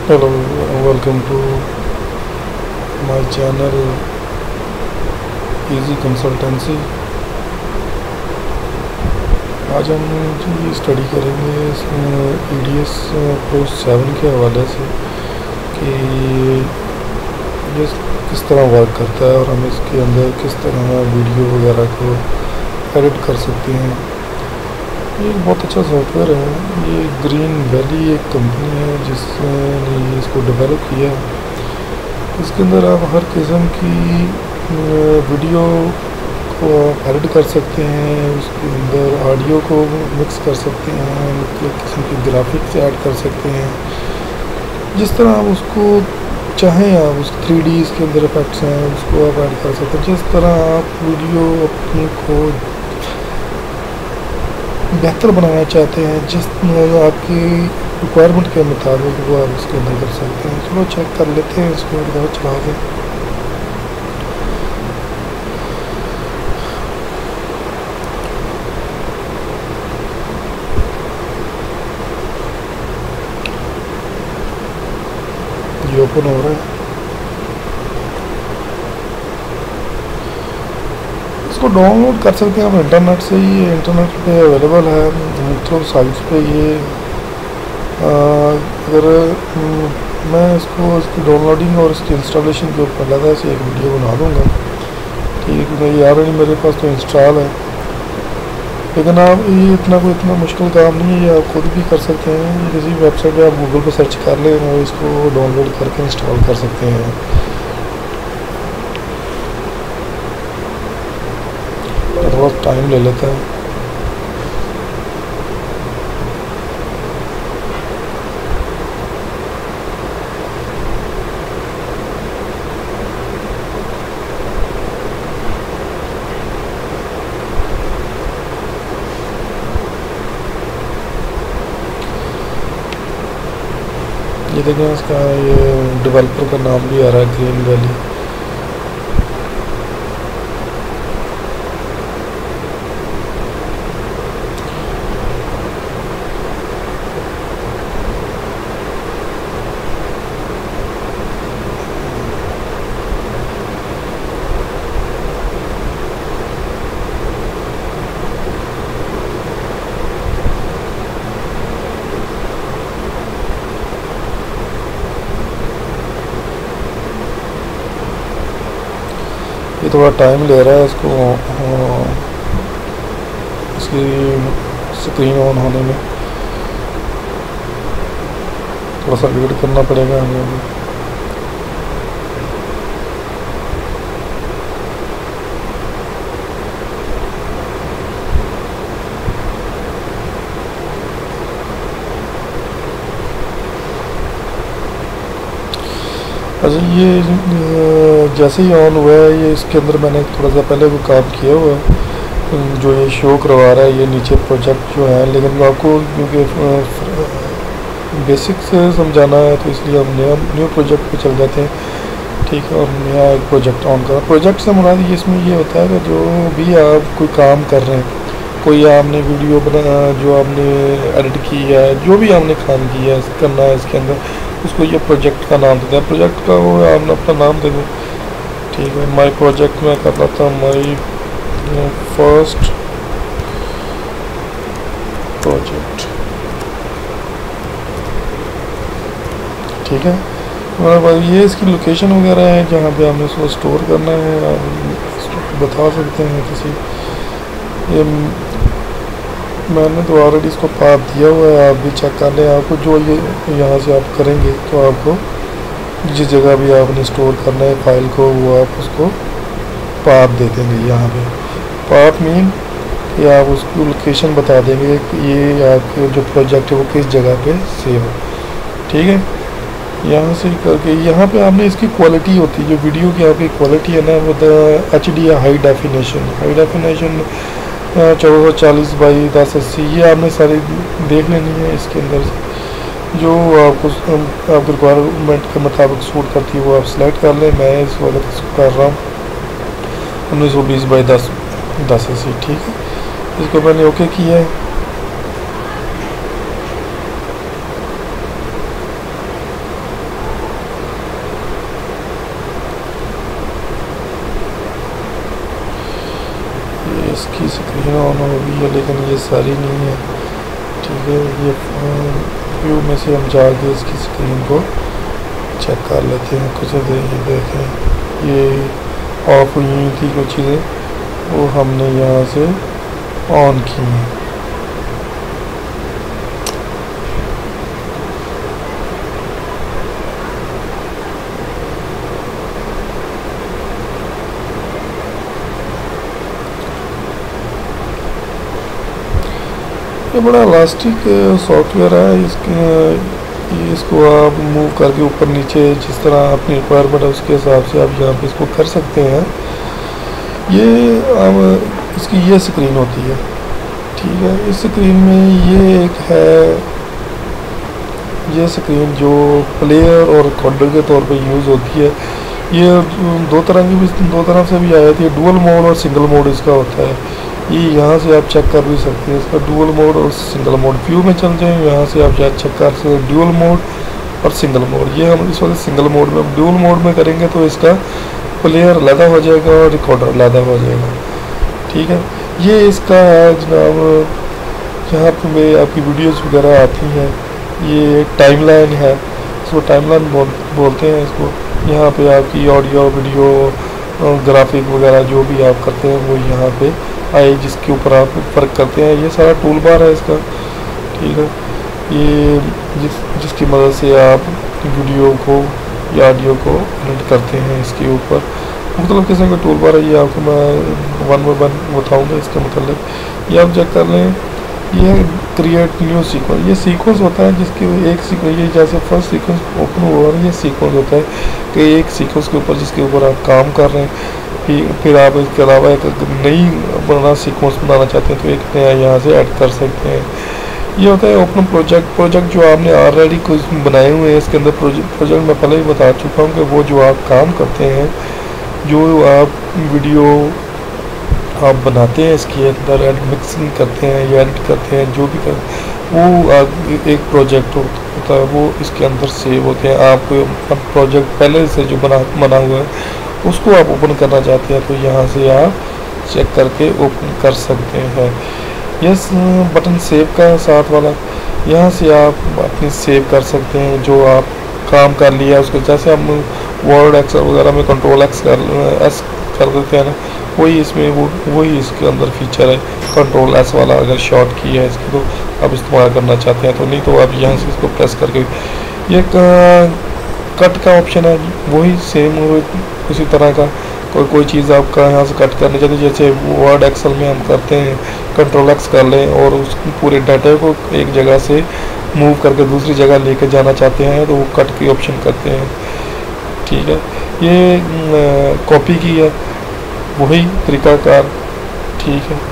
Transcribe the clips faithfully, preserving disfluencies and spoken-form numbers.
Hello, welcome to my channel easy consultancy. आज हम जी स्टडी करेंगे E D S pro seven के हवाले से कि ये किस तरह वर्क करता है और हम इसके अंदर किस तरह वीडियो वगैरह को एडिट कर सकते हैं। ये एक बहुत अच्छा सॉफ्टवेयर है। ये ग्रीन वैली एक कंपनी है जिसने इसको डेवलप किया है। इसके अंदर आप हर किस्म की वीडियो को एडिट कर सकते हैं, उसके अंदर ऑडियो को मिक्स कर सकते हैं, मतलब किस्म की ग्राफिक्स ऐड कर सकते हैं। जिस तरह आप उसको चाहें, आप उस थ्री डी इसके अंदर इफेक्ट्स हैं उसको आप ऐड कर सकते हैं। जिस तरह आप वीडियो अपनी को बेहतर बनाना चाहते हैं, जिस आपकी रिक्वायरमेंट के मुताबिक वो आप उसके अंदर कर सकते हैं। चलो चेक कर लेते हैं इसको एक बार चला दें। ये ओपन हो रहा है। इसको डाउनलोड कर सकते हैं आप इंटरनेट से ही। इंटरनेट पे अवेलेबल है मुख्तलिफ साइट्स पे। ये आ, अगर मैं इसको इसकी डाउनलोडिंग और इसकी इंस्टॉलेशन के ऊपर लगा से एक वीडियो बना दूँगा, ठीक है। ये ऑलरेडी मेरे पास तो इंस्टॉल है, लेकिन आप ये इतना कोई इतना मुश्किल काम नहीं है। ये आप खुद भी कर सकते हैं। ये किसी वेबसाइट पे आप गूगल पे सर्च कर लें और इसको डाउनलोड करके इंस्टॉल कर सकते हैं। थोड़ा टाइम ले लेता है। ये देखें, इसका ये डेवलपर का नाम भी आ रहा है ग्रीन वैली। ये थोड़ा टाइम ले रहा है इसको इसकी स्क्रीन ऑन होने में। थोड़ा सा वेट करना पड़ेगा हमें। अच्छा, ये जैसे ही ऑन हुआ है, ये इसके अंदर मैंने थोड़ा सा पहले वो काम किया हुआ है जो ये शो करवा रहा है। ये नीचे प्रोजेक्ट जो है, लेकिन आपको क्योंकि बेसिक से समझाना है तो इसलिए हम नया न्यू प्रोजेक्ट पे चल जाते हैं, ठीक है। और नया एक प्रोजेक्ट ऑन करा। प्रोजेक्ट से मुराद ये इसमें ये होता है कि जो भी आप कोई काम कर रहे हैं, कोई आपने वीडियो बना जो आपने एडिट की है, जो भी आपने काम किया है करना है इसके अंदर, उसको ये प्रोजेक्ट का नाम देते हैं। प्रोजेक्ट का वो आपने अपना नाम दे दें, ठीक है। माई प्रोजेक्ट में कर रहा था माई फर्स्ट प्रोजेक्ट, ठीक है। और ये इसकी लोकेशन वगैरह है जहाँ पे हमने इसको स्टोर करना है, आप बता सकते हैं किसी। ये मैंने तो ऑलरेडी इसको पाथ दिया हुआ है, आप भी चेक कर लें। आपको जो ये यहाँ से आप करेंगे तो आपको जिस जगह भी आपने स्टोर करना है फाइल को, वो आप उसको पाथ दे देंगे। यहाँ पे पाथ मीन कि आप उसको लोकेशन बता देंगे कि ये आपके जो प्रोजेक्ट है वो किस जगह पे सेव है, ठीक है। यहाँ से करके यहाँ पे आपने इसकी क्वालिटी होती है, जो वीडियो की आपकी क्वालिटी है ना, वो एच डी या हाई डेफिनेशन हाई डेफिनेशन चौदह सौ चालीस बाई दस अस्सी, ये आपने सारी देख लेनी है। इसके अंदर जो आपको आपके रिक्वायरमेंट के मुताबिक सूट करती है वो आप सेलेक्ट कर लें। मैं इस वक्त इसको कर रहा हूँ उन्नीस सौ बीस बाई दस दस अस्सी, ठीक है। इसको मैंने ओके किया है। ऑन हो गई है, लेकिन ये सारी नहीं है। ठीक है, ये व्यू में से हम जाके इसकी स्क्रीन को चेक कर लेते हैं। कुछ ये देखें, ये ऑफ हुई थी कुछ चीज़ें, वो हमने यहाँ से ऑन की हैं। ये बड़ा इलास्टिक सॉफ्टवेयर है। इसके इसको आप मूव करके ऊपर नीचे जिस तरह अपनी रिक्वायरमेंट है उसके हिसाब से आप यहाँ पे इसको कर सकते हैं। ये अब इसकी ये स्क्रीन होती है। ठीक है, इस स्क्रीन में ये एक है, ये स्क्रीन जो प्लेयर और रिकॉर्डर के तौर पे यूज़ होती है। ये दो तरह की भी दो तरफ से भी आ जाती है, डुअल मोड और सिंगल मोड इसका होता है। ये यहाँ से आप चेक कर भी सकते हैं इसका डुअल मोड और सिंगल मोड। व्यू में चल जाए, यहाँ से आप चेक कर सकते हैं डुअल मोड और सिंगल मोड। ये हम इस वक्त सिंगल मोड में, डुअल मोड में करेंगे तो इसका प्लेयर अलग हो जाएगा और रिकॉर्डर अलग हो जाएगा। ठीक है, ये इसका है जनाब, जहाँ पे आपकी वीडियोस वगैरह आती हैं, ये टाइमलाइन है, इसको टाइमलाइन बोल बोलते हैं इसको। यहाँ पे आपकी ऑडियो वीडियो ग्राफिक वगैरह जो भी आप करते हैं वो यहाँ पे आए, जिसके ऊपर आप फ़र्क करते हैं। ये सारा टूल बार है इसका। ठीक है, ये जिस जिसकी मदद से आप वीडियो को या ऑडियो को एडिट करते हैं। इसके ऊपर मुख्तलिफ़ किस्म के टूल बार है, ये आपको मैं वन बाई वन बताऊँगा इसके मतलब। ये आप चेक कर लें, ये क्रिएट न्यू सीक्वेंस, ये सीक्वेंस होता है जिसके एक सीक्वेंस, ये जैसे फर्स्ट सीक्वेंस ओपन हुआ है, ये सीक्वेंस होता है कि एक सीक्वेंस के ऊपर जिसके ऊपर आप काम कर रहे हैं, फिर आप इसके अलावा एक नई बना सीक्वेंस बनाना चाहते हैं तो एक नया यहाँ से ऐड कर सकते हैं। ये होता है ओपन प्रोजेक्ट। प्रोजेक्ट जो आपने ऑलरेडी कुछ बनाए हुए हैं इसके अंदर प्रोजेक्ट प्रोजेक्ट मैं पहले ही बता चुका हूँ कि वो जो आप काम करते हैं, जो आप वीडियो आप बनाते हैं इसके अंदर एड मिक्सिंग करते हैं या एडिट करते हैं, जो भी कर वो आप एक प्रोजेक्ट होता है, वो इसके अंदर सेव होते हैं। आप प्रोजेक्ट पहले से जो बना बना हुआ है उसको आप ओपन करना चाहते हैं तो यहाँ से आप चेक करके ओपन कर सकते हैं। यस बटन सेव का साथ वाला, यहाँ से आप अपनी सेव कर सकते हैं जो आप काम कर लिया उसको। जैसे हम वर्ड एक्सेल वगैरह में कंट्रोल एक्स कर एस कर देते हैं ना, वही इसमें वो वही इसके अंदर फीचर है कंट्रोल एस वाला। अगर शॉर्ट की है इसकी तो आप इस्तेमाल करना चाहते हैं तो, नहीं तो आप यहाँ से इसको प्रेस करके ये कट का ऑप्शन है, वही सेम उसी तरह का। कोई कोई चीज़ आपका यहाँ से कट करनी चाहते हैं, जैसे वर्ड एक्सेल में हम करते हैं कंट्रोल एक्स कर लें और उस पूरे डाटा को एक जगह से मूव करके दूसरी जगह लेके जाना चाहते हैं तो वो कट की ऑप्शन करते हैं। ठीक है, ये कॉपी की है, वही तरीक़ाकार। ठीक है,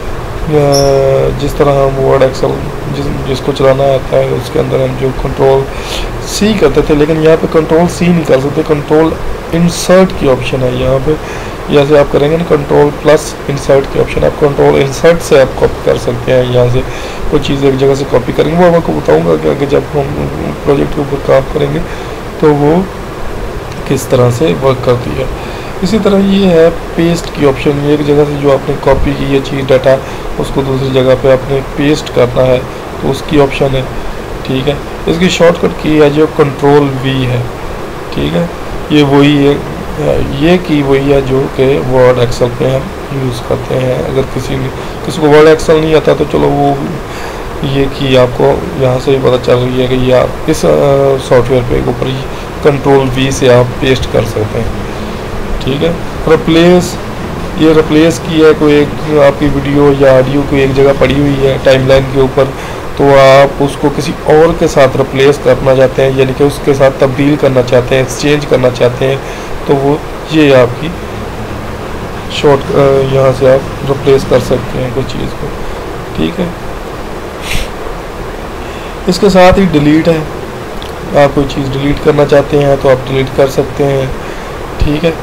जिस तरह हम वर्ड एक्सेल जिस जिसको चलाना आता है उसके अंदर हम जो कंट्रोल सी करते थे, लेकिन यहाँ पे कंट्रोल सी नहीं कर सकते, कंट्रोल इंसर्ट की ऑप्शन है यहाँ पे। जैसे आप करेंगे ना कंट्रोल प्लस इंसर्ट की ऑप्शन, आप कंट्रोल इंसर्ट से आप कॉपी कर सकते हैं। यहाँ से कोई चीज़ एक जगह से कॉपी करेंगे, वो आपको बताऊँगा कि आगे जब हम प्रोजेक्ट के ऊपर काम करेंगे तो वो किस तरह से वर्क करती है। इसी तरह ये है पेस्ट की ऑप्शन, एक जगह से जो आपने कॉपी की ये चीज़ डाटा उसको दूसरी जगह पे आपने पेस्ट करना है तो उसकी ऑप्शन है। ठीक है, इसकी शॉर्टकट की है जो कंट्रोल वी है। ठीक है, ये वही है, ये की वही है जो कि वर्ड एक्सेल पे हम यूज़ करते हैं। अगर किसी किसी को वर्ड एक्सेल नहीं आता तो चलो वो ये की आपको यहाँ से पता चल रही है कि ये आप इस सॉफ्टवेयर पे ऊपर कंट्रोल वी से आप पेस्ट कर सकते हैं। ठीक है, रिप्लेस, ये रिप्लेस की है, कोई एक आपकी वीडियो या ऑडियो कोई एक जगह पड़ी हुई है टाइमलाइन के ऊपर तो आप उसको किसी और के साथ रिप्लेस करना चाहते हैं, यानी कि उसके साथ तब्दील करना चाहते हैं, एक्सचेंज करना चाहते हैं तो वो ये आपकी शॉर्ट यहाँ से आप रिप्लेस कर सकते हैं कोई चीज़ को। ठीक है, इसके साथ ही डिलीट है, आप कोई चीज़ डिलीट करना चाहते हैं तो आप डिलीट कर सकते हैं। ठीक है,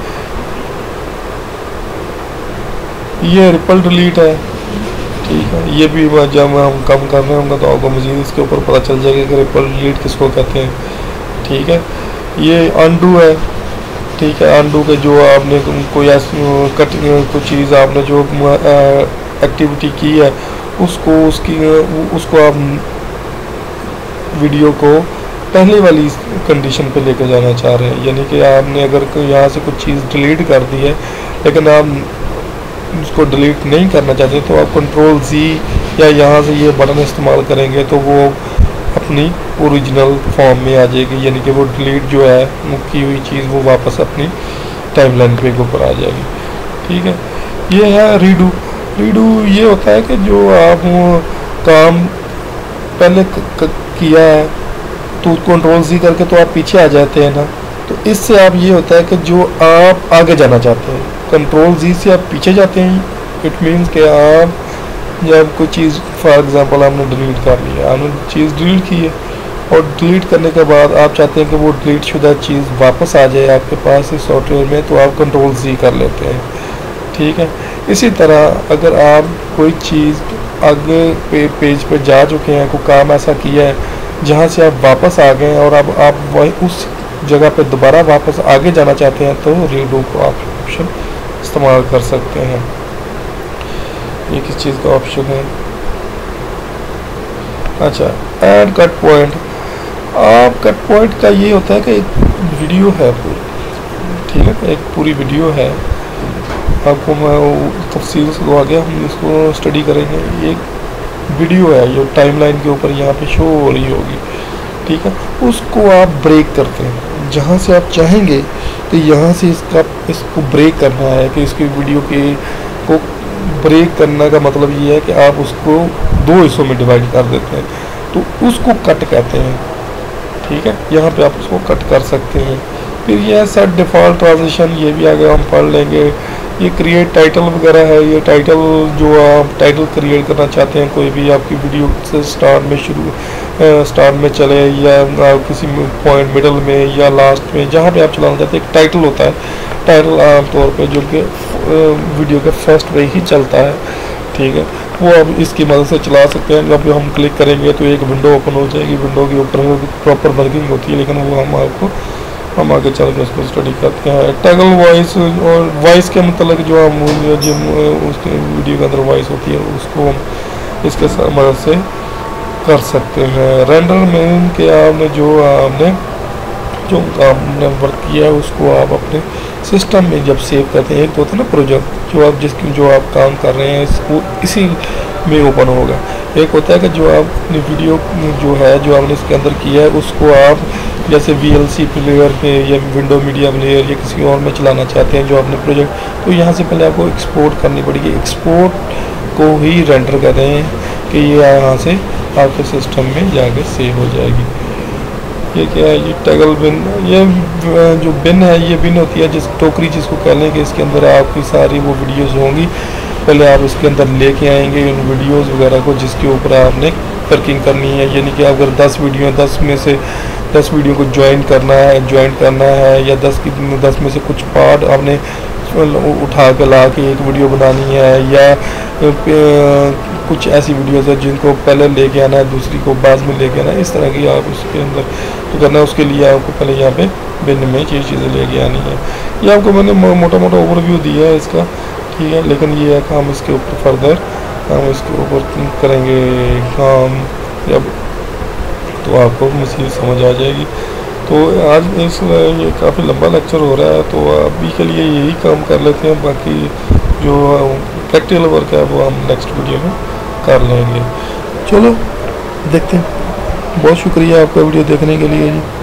ये रिपल डिलीट है। ठीक है, ये भी जब हम कम कर रहे होंगे तो आपको मज़ीद इसके ऊपर पता चल जाएगा कि रिपल डिलीट किसको कहते हैं। ठीक है, ये अनडू है। ठीक है, अनडू के जो आपने कोई ऐसी कट कोई चीज़ आपने जो एक्टिविटी की है उसको उसकी उसको आप वीडियो को पहले वाली कंडीशन पे लेकर जाना चाह रहे हैं, यानी कि आपने अगर यहाँ से कुछ चीज़ डिलीट कर दी है लेकिन आप उसको डिलीट नहीं करना चाहते तो आप कंट्रोल जी या यहाँ से ये बटन इस्तेमाल करेंगे तो वो अपनी ओरिजिनल फॉर्म में आ जाएगी, यानी कि वो डिलीट जो है की हुई चीज़ वो वापस अपनी टाइमलाइन पे ऊपर आ जाएगी। ठीक है, ये है रीडू। रीडू ये होता है कि जो आप काम पहले क, क, किया है तो कंट्रोल जी करके तो आप पीछे आ जाते हैं ना, तो इससे आप ये होता है कि जो आप आगे जाना चाहते हैं कंट्रोल जी से आप पीछे जाते हैं। इट मीन्स कि आप जब कोई चीज़ फॉर एग्जांपल आपने डिलीट कर लिया, आपने चीज़ डिलीट की है और डिलीट करने के बाद आप चाहते हैं कि वो डिलीट शुदा चीज़ वापस आ जाए आपके पास इस सॉफ्टवेयर में, तो आप कंट्रोल जी कर लेते हैं। ठीक है, इसी तरह अगर आप कोई चीज़ आगे पे पेज पे जा चुके हैं, कोई काम ऐसा किया है जहाँ से आप वापस आ गए और अब आप वही उस जगह पे दोबारा वापस आगे जाना चाहते हैं तो रीडू को आप ऑप्शन इस्तेमाल कर सकते हैं। ये किस चीज़ का ऑप्शन है? अच्छा, ऐड कट पॉइंट। आप कट पॉइंट का ये होता है कि एक वीडियो है पूरी, ठीक है, एक पूरी वीडियो है, आपको मैं तफसील से आगे हम इसको स्टडी करेंगे। एक वीडियो है जो टाइमलाइन के ऊपर यहाँ पे शो हो रही होगी, ठीक है, उसको आप ब्रेक करते हैं जहाँ से आप चाहेंगे तो यहाँ से इसका इसको ब्रेक करना है कि इसकी वीडियो के को ब्रेक करने का मतलब ये है कि आप उसको दो हिस्सों में डिवाइड कर देते हैं, तो उसको कट कहते हैं। ठीक है, यहाँ पे आप उसको कट कर सकते हैं। फिर ये है सेट डिफ़ॉल्ट ट्रांजिशन, ये भी आगे हम पढ़ लेंगे। ये क्रिएट टाइटल वगैरह है, ये टाइटल जो आप टाइटल क्रिएट करना चाहते हैं कोई भी आपकी वीडियो से स्टार्ट में शुरू स्टार्ट में चले या किसी पॉइंट मिडल में या लास्ट में, जहाँ पे आप चलाना चाहते हैं एक टाइटल होता है। टाइटल आमतौर पे जो कि वीडियो के फर्स्ट पे ही चलता है, ठीक है, वो अब इसकी मदद से चला सकते हैं। जब हम क्लिक करेंगे तो एक विंडो ओपन हो जाएगी, विंडो के ऊपर प्रॉपर वर्किंग होती है, लेकिन वो हम आपको हम आगे चल के उसको स्टडी करते हैं। टैगल वॉइस और वॉइस के मतलब जो हम जो उसके वीडियो के अंदर वॉइस होती है उसको हम इसके मदद से कर सकते हैं। रेंडर में के आपने जो आपने जो आपने वर्क किया है उसको आप अपने सिस्टम में जब सेव करते हैं, एक तो होता है ना प्रोजेक्ट जो आप जिसकी जो आप काम कर रहे हैं इसको इसी में ओपन होगा। एक होता है कि जो आप अपनी वीडियो जो है जो आपने इसके अंदर किया है उसको आप जैसे वी एल सी प्लेयर पे या विंडो मीडिया प्लेयर या किसी और में चलाना चाहते हैं जो आपने प्रोजेक्ट, तो यहाँ से पहले आपको एक्सपोर्ट करनी पड़ेगी। एक्सपोर्ट को ही रेंडर कहते हैं कि ये यहाँ से आपके सिस्टम में जाके सेव हो जाएगी। ये क्या है? ये टैगल बिन, ये जो बिन है ये बिन होती है जिस टोकरी जिसको कह लें कि इसके अंदर आपकी सारी वो वीडियोज़ होंगी। पहले आप इसके अंदर लेके आएंगे उन वीडियोज़ वगैरह को जिसके ऊपर आपने वर्किंग करनी है, यानी कि अगर दस वीडियो दस में से दस वीडियो को ज्वाइन करना है ज्वाइन करना है या दस की दस में से कुछ पार्ट आपने उठा के ला के एक वीडियो बनानी है, या कुछ ऐसी वीडियोज़ है जिनको पहले लेके आना है दूसरी को बाद में लेके आना है, इस तरह की आप उसके अंदर तो करना है। उसके लिए आपको पहले यहाँ पे बिन में ये चीज़ें लेके आनी है। ये आपको मैंने मोटा मोटा ओवरव्यू दिया है इसका, ठीक है, लेकिन ये है कि हम इसके ऊपर फर्दर हम इसके ऊपर करेंगे काम जब तो आपको मज़ीद समझ आ जाएगी। तो आज इस ये काफ़ी लंबा लेक्चर हो रहा है तो अभी के लिए यही काम कर लेते हैं, बाकी जो प्रैक्टिकल वर्क है वो हम नेक्स्ट वीडियो में कर लेंगे। चलो देखते हैं। बहुत शुक्रिया आपका वीडियो देखने के लिए जी।